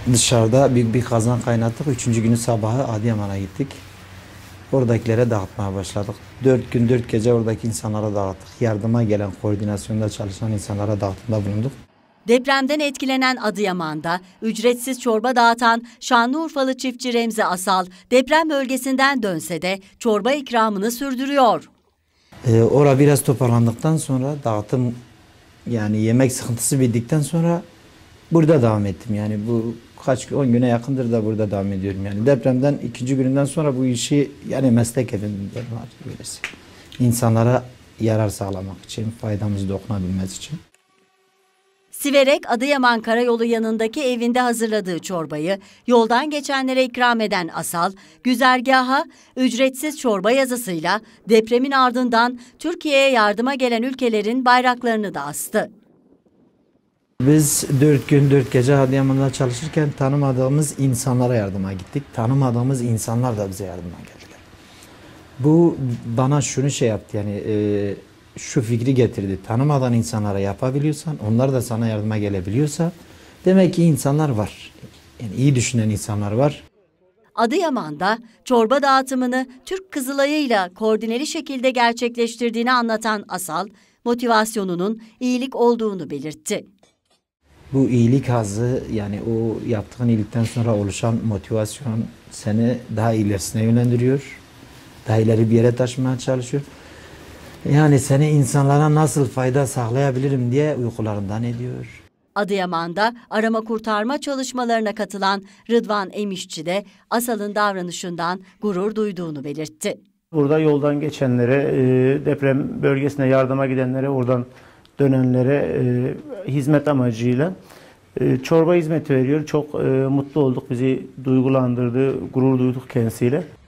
Dışarıda büyük bir kazan kaynattık. Üçüncü günü sabahı Adıyaman'a gittik. Oradakilere dağıtmaya başladık. 4 gün 4 gece oradaki insanlara dağıttık. Yardıma gelen, koordinasyonda çalışan insanlara dağıtımda bulunduk. Depremden etkilenen Adıyaman'da ücretsiz çorba dağıtan Şanlıurfalı çiftçi Remzi Asal deprem bölgesinden dönse de çorba ikramını sürdürüyor. Orada biraz toparlandıktan sonra dağıtım, yani yemek sıkıntısı bittikten sonra burada devam ettim. Yani bu 10 güne yakındır da burada devam ediyorum. Yani depremden ikinci gününden sonra bu işi yani meslek edindim. Böylesi. İnsanlara yarar sağlamak için, faydamız dokunabilmesi için. Siverek Adıyaman Karayolu yanındaki evinde hazırladığı çorbayı yoldan geçenlere ikram eden Asal, güzergaha ücretsiz çorba yazısıyla depremin ardından Türkiye'ye yardıma gelen ülkelerin bayraklarını da astı. Biz 4 gün 4 gece Adıyaman'da çalışırken tanımadığımız insanlara yardıma gittik. Tanımadığımız insanlar da bize yardıma geldiler. Bu bana şunu şey yaptı, yani şu fikri getirdi. Tanımadan insanlara yapabiliyorsan, onlar da sana yardıma gelebiliyorsa demek ki insanlar var. Yani iyi düşünen insanlar var. Adıyaman'da çorba dağıtımını Türk Kızılayı'yla koordineli şekilde gerçekleştirdiğini anlatan Asal, motivasyonunun iyilik olduğunu belirtti. Bu iyilik hazzı, yani o yaptığın iyilikten sonra oluşan motivasyon seni daha ilerisine yönlendiriyor. Daha ileri bir yere taşımaya çalışıyor. Yani seni insanlara nasıl fayda sağlayabilirim diye uykularından ediyor. Adıyaman'da arama kurtarma çalışmalarına katılan Rıdvan Emişçi de Asal'ın davranışından gurur duyduğunu belirtti. Burada yoldan geçenlere, deprem bölgesine yardıma gidenlere, oradan dönenlere hizmet amacıyla çorba hizmeti veriyor. Çok mutlu olduk, bizi duygulandırdı, gurur duyduk kendisiyle.